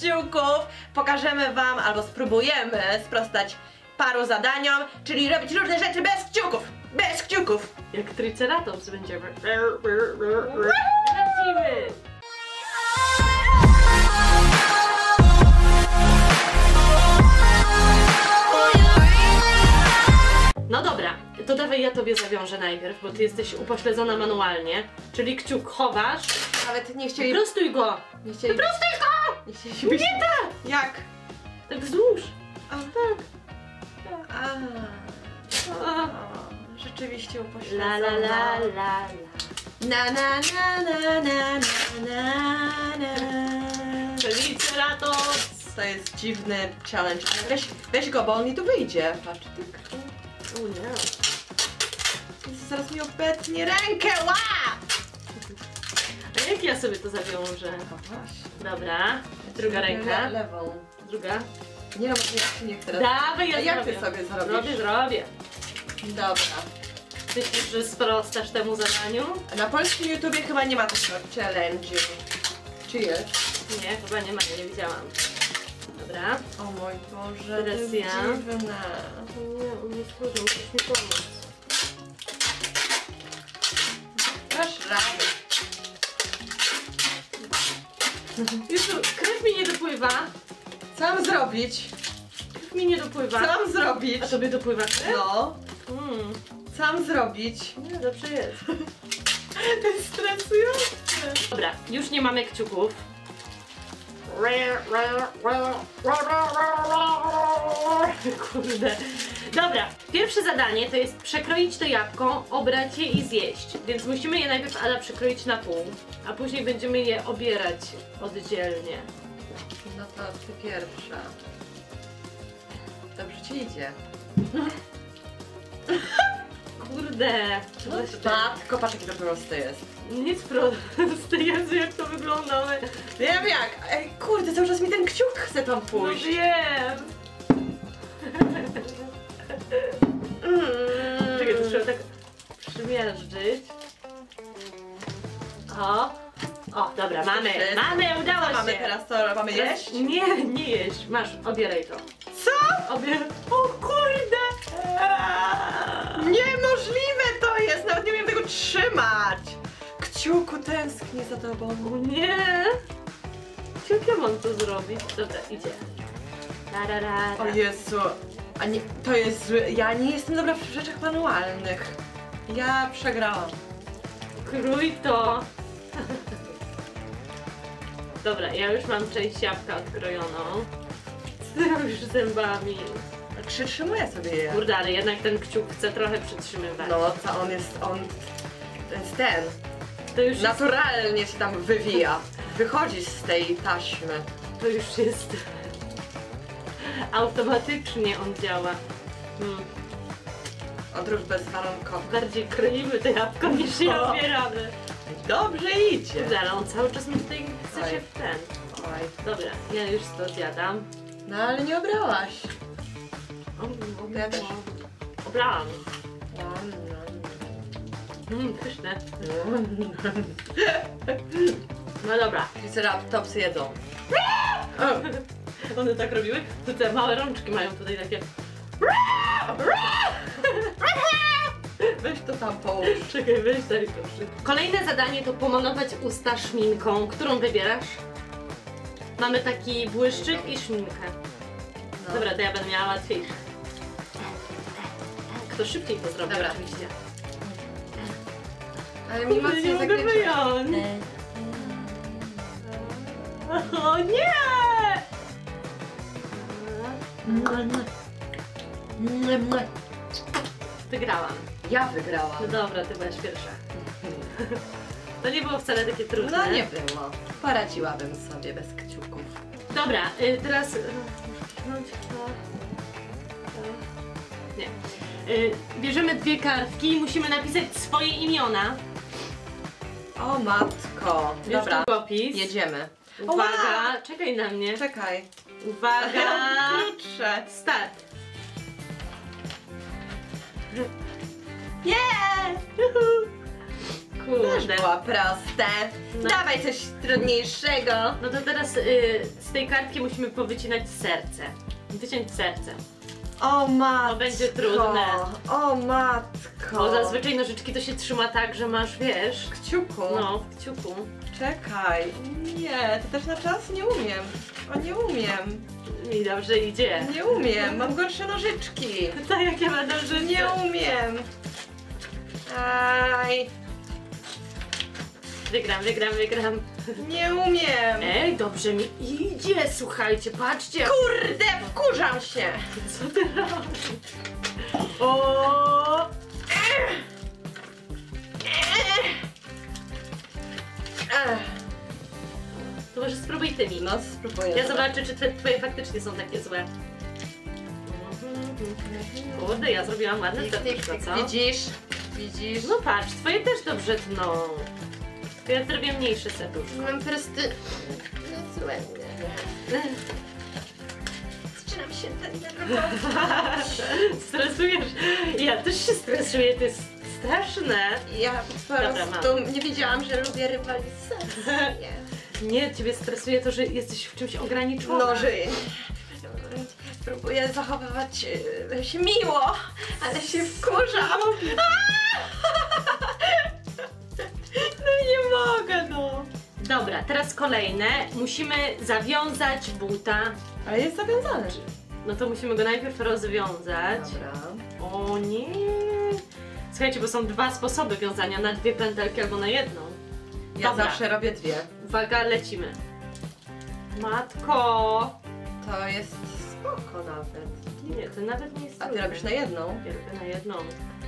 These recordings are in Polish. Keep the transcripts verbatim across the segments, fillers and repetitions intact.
kciuków pokażemy wam, albo spróbujemy sprostać paru zadaniom, czyli robić różne rzeczy bez kciuków. Bez kciuków. Jak Triceratops będziemy. Lecimy! No dobra, to dawaj ja tobie zawiążę najpierw, bo ty jesteś upośledzona manualnie. Czyli kciuk chowasz. Nawet nie chcieli... Prostuj go! Nie chcieli... Prostuj go! Nie chcieli... być... Nie tak! Jak? Tak wzdłuż. A, Tak. a, A. a, rzeczywiście upośledzona. La la la la la. Na na na na na na na na. Triceratops! To jest dziwny challenge. Weź, weź go, bo on mi tu wyjdzie. Patrz, tyk. O nie. Zaraz mi obetnie rękę, ła! A jak ja sobie to zawiążę? No właśnie. Dobra. Druga ręka. Le lewą. Druga. Nie no, może nie chcę teraz. Dawaj, ja A jak zrobię. ty sobie zrobisz? Zrobię, zrobię. Dobra. Myślisz, że sprostasz temu zadaniu? Na polskim YouTubie chyba nie ma takiego challenge'u. Czy jest? Nie, chyba nie ma, nie widziałam. Dobra. O mój Boże, Teraz to jest ja. dziwne. Nie, on nie stworzy, musisz mi pomóc. Dasz radę. Jezu, krew mi nie dopływa. Co mam zrobić? Krew mi nie dopływa. Co mam zrobić? A tobie dopływa krew? No. Mm. Co mam zrobić? Nie, dobrze jest. To jest stresujące. Dobra, już nie mamy kciuków. Kurde. Dobra, pierwsze zadanie to jest przekroić to jabłko, obrać je i zjeść. Więc musimy je najpierw Ala przekroić na pół, a później będziemy je obierać oddzielnie. No to ty pierwsza. Dobrze ci idzie. Kurde. No, matko, patrz jaki to prosty jest. Nic proste, Jezu, jak to wygląda, ale... Nie wiem jak. Ej, kurde, cały czas mi ten kciuk chce tam No pójść. wiem. Mm. Czekaj, to trzeba tak przymierzyć. O. O, dobra, mamy, Wszystko. mamy, udało Co się. mamy teraz? Co mamy jeść? Nie, nie jeść. Masz, obieraj to. Co? Obier... O kurde! Niemożliwe to jest! Nawet nie umiem tego trzymać! Kciuku, tęsknię za tobą. O nie! Jak ja mam to zrobić? Dobra, idzie. Tarara. O Jezu, a nie, to jest zły. Ja nie jestem dobra w rzeczach manualnych. Ja przegrałam. Krój to. Dobra, ja już mam część jabłka odkrojoną. Co ty robisz zębami? Przytrzymuję sobie je. Kurde, ale jednak ten kciuk chce trochę przytrzymywać. No, co on jest, on... To jest ten. To już jest, Naturalnie się tam wywija. Wychodzi z tej taśmy. to już jest... Automatycznie on działa. Hmm. Odruch bezwarunkowy. Bardziej kroimy to jabłko niż je O. obieramy. Dobrze idzie. Kurde, ale on cały czas mi tutaj chce Oj. się w ten. Oj. Dobra, ja już to zjadam. No ale nie obrałaś. O, Ja też. Obrałam. Nom, nom. Mmm, pyszne. Nom. No dobra. Triceratopsy jedzą. One tak robiły? To te małe rączki mają tutaj takie... Weź to tam połóż. Czekaj, weź daj to szybko. Kolejne zadanie to pomalować usta szminką. Którą wybierasz? Mamy taki błyszczyk i szminkę. No. Dobra, to ja będę miała łatwiejsze. Kto szybciej to zrobi, Dobra. oczywiście. Ale mi Kurde, nie mocno mogę zakręciła. wyjąć. O nie! Wygrałam. Ja wygrałam. No dobra, ty byłaś pierwsza. To nie było wcale takie trudne. No nie było. Poradziłabym sobie bez kciuków. Dobra, y, teraz... y, muszę kliknąć to. To. Nie. Y, bierzemy dwie kartki i musimy napisać swoje imiona. O matko. Bierz Dobra, długopis. jedziemy. Uwaga, czekaj na mnie. Czekaj. Uwaga. Krótsze. Start. Nie! Też Kurde. było proste. No. Dawaj coś trudniejszego. No to teraz y, z tej kartki musimy powycinać serce. Wyciąć serce. O matko. To będzie trudne. O matko. Bo zazwyczaj nożyczki to się trzyma tak, że masz, wiesz, kciuku. no, w kciuku. Czekaj. Nie, to też na czas nie umiem. O, nie umiem. I dobrze idzie. Nie umiem. Mam gorsze nożyczki. To jak ja będę żyć? Nie umiem. Aj. Wygram, wygram, wygram. Nie umiem. Ej, dobrze mi idzie, słuchajcie, patrzcie. Kurde, wkurzam się. Co ty robisz? O! Ech. To może spróbuj tymi. No, spróbuję. Ja zobaczę, czy te twoje faktycznie są takie złe. Kurde, ja zrobiłam ładne Tik, tik, serduszko, tik. co? Widzisz? Widzisz? No patrz, twoje też dobrze tną. To ja zrobię mniejsze serduszko. Mam po prostu... No złe. Zaczynam się denerwować. Stresujesz? Ja też się stresuję, to jest straszne. Ja po Dobra, prostu nie wiedziałam, że lubię rywalizację. Nie, ciebie stresuje to, że jesteś w czymś ograniczona. No, że... Próbuję zachowywać e, się miło, ale się wkurzam. No nie mogę, no. Dobra, teraz kolejne. Musimy zawiązać buta. Ale jest zawiązany. No to musimy go najpierw rozwiązać. Dobra. O nie. Słuchajcie, bo są dwa sposoby wiązania, na dwie pętelki albo na jedną. Ja Dobra. zawsze robię dwie. Uwaga, lecimy. Matko! To jest spoko nawet. Nie, to nawet nie jest A ty trudne. robisz na jedną? Ja robię na jedną.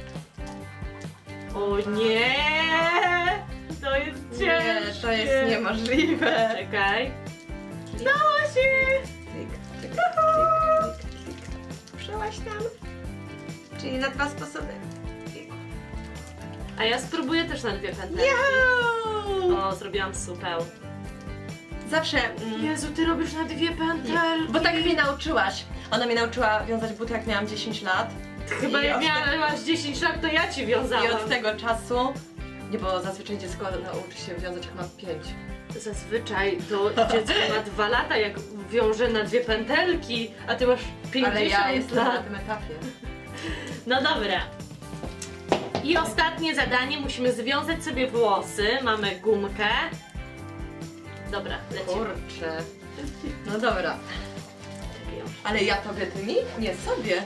O nie! To jest ciężkie! Nie, to jest niemożliwe. Czekaj. Dało się! Klik, klik, klik, klik, klik. Przełaś tam. Czyli na dwa sposoby. Klik. A ja spróbuję też na dwie pętelki. Jau! O, zrobiłam supeł. Zawsze... Mm, Jezu, ty robisz na dwie pętelki. bo tak mnie nauczyłaś. Ona mnie nauczyła wiązać buty, jak miałam dziesięć lat. Chyba I jak od miałaś dziesięć lat, to ja ci I wiązałam. od tego czasu... Nie, bo zazwyczaj dziecko nauczy się wiązać, jak ma pięć. Zazwyczaj to dziecko ma dwa lata, jak wiąże na dwie pętelki, a ty masz pięćdziesiąt Ale ja jestem na lat. tym etapie. No dobra. I ostatnie zadanie, musimy związać sobie włosy. Mamy gumkę. Dobra, lecimy. Kurczę. No dobra. Czekaj, już. Ale ja tobie tymi? Nie, sobie.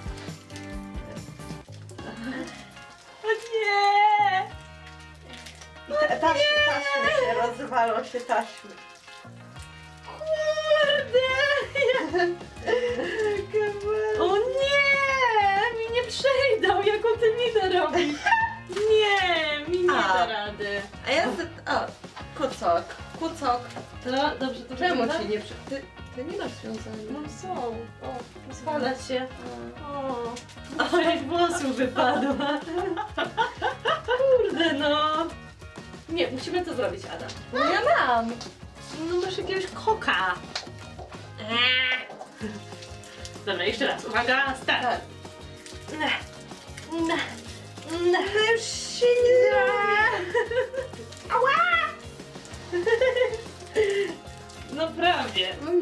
O nie! I te, taśmy, taśmy się rozwalą się taśmy. Kurde! O nie! Mi nie przejdą, jaką ty minę robisz. Nie, mi nie A. da rady. A ja... z- O, kucok, kucok. No, dobrze, to Czemu wygląda? ci nie przy... Ty, ty nie masz związania. No są. O, rozwala się. O, część włosów wypadła. Kurde no. Nie, musimy to zrobić, Ada. No ja mam. No masz jakiegoś koka. Dobra, jeszcze raz. Uwaga, start. Tak. Ne, ne, ne. Już się nie da. Ała! No prawie. Mam.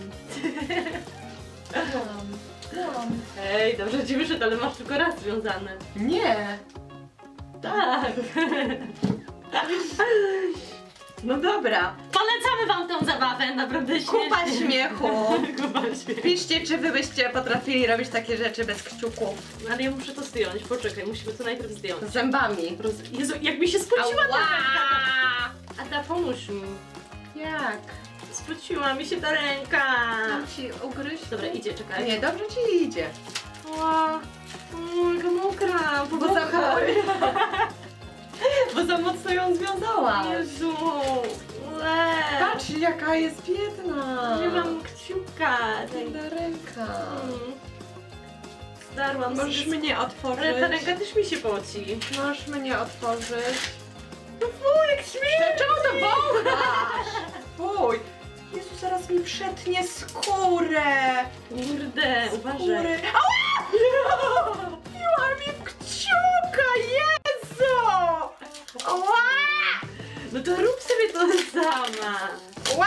Mam. Mam. Ej, dobrze ci wyszedł, ale masz tylko raz związane. Nie. Tak. No dobra. Polecamy wam tą zabawę, naprawdę śmiesznie. Kupa śmiechu. Kupa śmiechu. Piszcie, czy wy byście potrafili robić takie rzeczy bez kciuków. Ale ja muszę to zdjąć, poczekaj, musimy to najpierw zdjąć. Z zębami. Roz... Jezu, jak mi się spociła ta Ała! ręka. Ada, pomóż mi. Jak? Spociła mi się ta ręka. Mam ci ugryźć? Dobra, idzie, czekaj. Nie, dobrze ci idzie. Ła, o, jaka mokra, Bo za, powąchaj. bo za mocno ją związałaś. Jezu, le. Patrz, jaka jest biedna. Nie mam kciuka. Daj. Biedna ręka. Mm. Zdarłam Możesz sobie- mnie otworzyć. Ale ta ręka też mi się poci. Możesz mnie otworzyć. No wujek śmieje. Czemu to wąchasz? Fuj. Jezu, zaraz mi przetnie skórę. Kurde, uważaj. Skórę. Ała! Piła mi w kciuka, Jezu! Ała! zrobię to sama. Ła!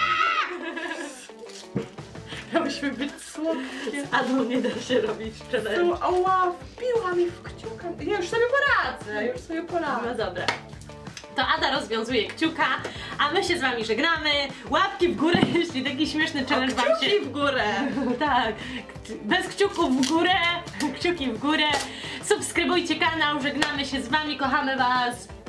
Musimy być słodkie. A no nie da się robić challenge. Ała, wbiła mi w kciuka. Ja już sobie poradzę, już sobie No poradzę. dobra. To Ada rozwiązuje kciuka, a my się z wami żegnamy. Łapki w górę, jeśli taki śmieszny challenge wam się... Kciuki w górę. Tak, bez kciuków w górę, kciuki w górę. Subskrybujcie kanał, żegnamy się z wami, kochamy was.